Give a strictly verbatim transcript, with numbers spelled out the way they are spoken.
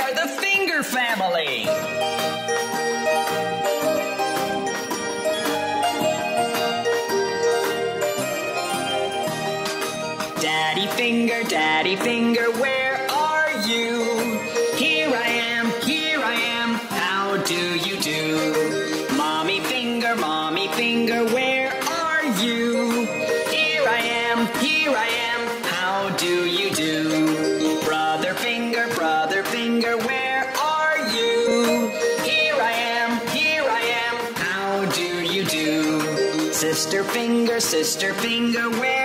are the Finger family. Daddy Finger, Daddy Finger, where are you? Here I am, here I am, how do you do? Mommy Finger, Mommy Finger, where are you? Here I am, here I am, how do you do? Brother Finger, Brother Finger, where are you? Here I am, here I am, how do you do? Sister Finger, Sister Finger, where